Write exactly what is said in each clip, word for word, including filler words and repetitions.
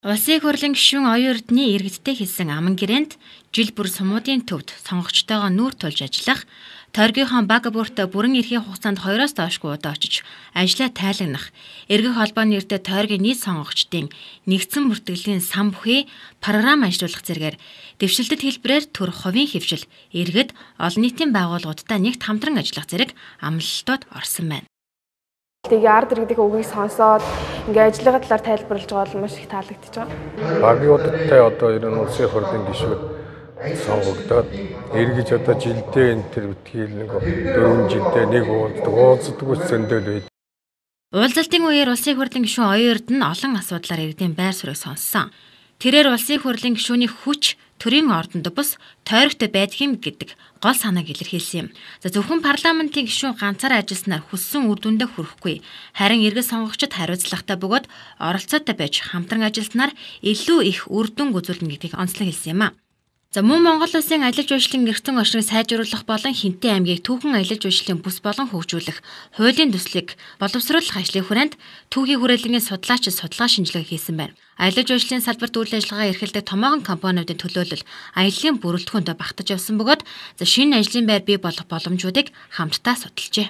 Улсын их хурлын гишүүн оюун эрдэнэ иргэдтэй хэлсэн аман гэрээнд жил бүр сумуудын төвд сонгогчтойгоо нүүр тулж ажиллах, тойргийнхоо баг бүрт бүрэн эрхийн хугацаанд хоёроос доошгүй удаа очиж ажлаа тайлагнах, эргэх холбооны нэртэй тойргийн нийт сонгогчдын нэгдсэн бүртгэлийн сан бүхий програм ажиллуулах зэргээр дэвшилтэд хэлбэрээр төр хувийн хэвшил, иргэд, олон нийтийн байгууллагуудтай нэгт хамтран ажиллах зэрэг амлалтууд орсон байна. Тэгээ ард иргэдийн үгийг сонсоод ингээ ажлынхаа талаар тайлбарлаж байгаа бол маш их таалагдчихж байгаа. Багуудтай одоо ер нь улсын хурлын гишүүд сонгогдоод эргэж одоо жилдээ энэ төр битгийл нэг дөрвөн жилдээ нэг уулздаг уулздаг үсэндэл байд. Уулзалтын үеэр улсын хурлын гишүүн оюун эрдэнэ олон асуудлаар иргэдийн байр суурийг сонссон. Тэрээр улсын хурлын гишүүний хүч төрийн ордонд бус тойрогтой байдаг юм гэдэг гол санааг илэрхийлсэн юм. За зөвхөн парламентын гишүүн ганцаараа ажилласнаар хүссэн үр дүндээ хүрэхгүй. Харин иргэд сонгогчид хариуцлагатай бөгөөд оролцоотой байж хамтран ажилласнаар илүү их үр дүн үзүүлнэ гэдгийг онцлог хэлсэн юм а. За мөн Монгол улсын аялал жуулчлалын эрхтэн орчныг сайжруулах болон Хинтээ аймгийг түүхэн аялал жуулчлалын бүс болон хөгжүүлэх, хуулийн төслийг боловсруулах ажлын хүрээнд түүхийн хүрээлэнгийн судлаач судалгаа шинжилгээ хийсэн байна. Аялал жуулчлалын салбарт үйл ажиллагаа эрхэлдэг томоохон компаниудын төлөөлөл аяллаа бүрэлдэхүүнд багтаж явсан бөгөөд за шинэ ажлын байр бий болох боломжуудыг хамтдаа судалжээ.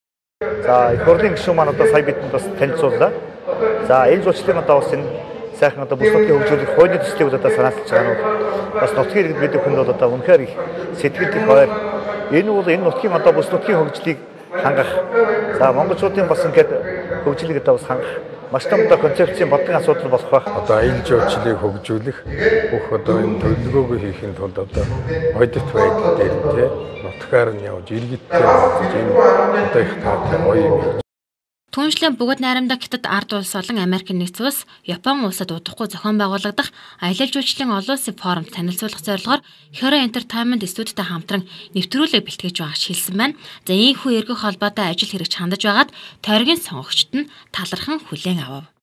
За их хурлын гишүүн маань одоо сая бидэнд бас танилцууллаа. За аялал жуулчлалын одоо бас энэ сайхан одоо бүс нутгийн хөгжүүлэх хуулийн төслийг одоо санаалж байгаа нь бас нутгийн иргэд бид бүхэнд бол одоо үнэхээр их сэтгэл их ойр. Энэ бол энэ нутгийн одоо бүс нутгийн хөгжлийг хангах. За монголчуудын бас ингээд хөгжлийг одоо бас хангах маш том одоо концепцийн бодгийн асуудал болох байх. Одоо аялал жуулчлалыг хөгжүүлэх бүх одоо энэ төлөвлөгөөгөө хийхэд тулд одоо одит байдал дээр тэ нутгаар нь явж иргэдтэй уулзаж энэ одоо их таатай гоё юм. Түүнчлэн бүгд найрамдах хятад ард улс болон Америк нэгдсэн улс, Япон улсад удахгүй зохион байгуулагдах аялал жуулчлалын олон улсын форумд танилцуулах зорилгоор Hero Entertainment студиудтай хамтран нэвтрүүлэг бэлтгэж байгаач хэлсэн байна. За ийхүү эргэх холбоотой ажил хэрэгч хандаж байгаад тойргийн сонгогчд нь талархан хүлээн авав.